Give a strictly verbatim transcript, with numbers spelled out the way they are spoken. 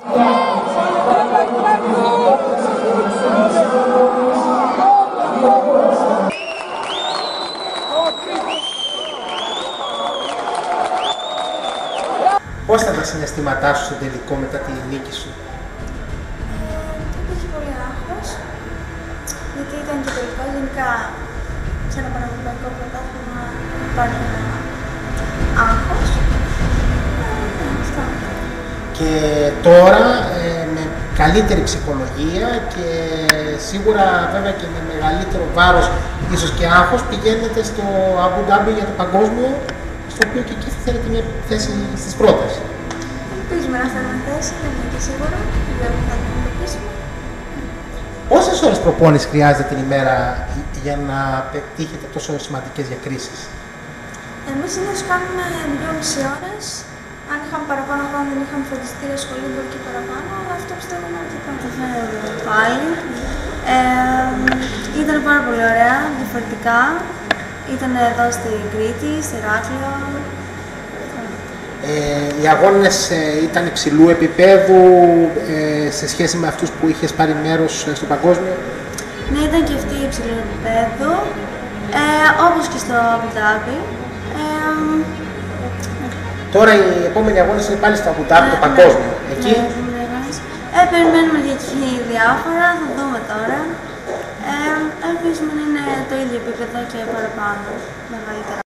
Πώς ήταν τα συναισθήματά σου στο τελικό μετά τη νίκη σου? Υπήρχε πολύ άγχος, γιατί ήταν και τελικό. Γενικά σε ένα πανευρωπαϊκό πρωτάθλημα υπάρχει ένα άγχος. Και τώρα ε, με καλύτερη ψυχολογία και σίγουρα βέβαια και με μεγαλύτερο βάρος, ίσως και άγχος, πηγαίνετε στο Αμπου Ντάμπι για το παγκόσμιο, στο οποίο και εκεί θα θέλετε μια θέση στις πρώτες. Ελπίζουμε να θέλουμε θέση, δεν είναι και σίγουρα, δεν θα την αντιμετωπίσουμε. Πόσες ώρες προπόνηση χρειάζεται την ημέρα για να πετύχετε τόσο σημαντικές διακρίσεις? Εμείς συνήθως κάνουμε δυόμιση ώρες. Αν είχαμε παραπάνω χρόνο, δεν είχαμε φροντιστήρια, σχολή, μπορεί και παραπάνω, αλλά αυτό πιστεύουμε ότι θα καταφέρουμε πάλι. Ε, ήταν πάρα πολύ ωραία, διαφορετικά. Ήταν εδώ στην Κρήτη, στο Ηράκλειο. Ε, οι αγώνες ε, ήταν υψηλού επίπεδου ε, σε σχέση με αυτούς που είχες πάρει μέρος ε, στο παγκόσμιο? Ναι, ήταν και αυτή υψηλού επίπεδου, ε, όπως και στο Αμπου Ντάμπι. Ε, Τώρα οι επόμενοι αγώνες είναι πάλι στο Αμπου Ντάμπι, το παγκόσμιο. Ναι, εκεί. Ναι, ε, περιμένουμε για εκεί διάφορα, θα δούμε τώρα. Ε, ελπίζουμε να είναι το ίδιο επίπεδο και παραπάνω, μεγαλύτερα.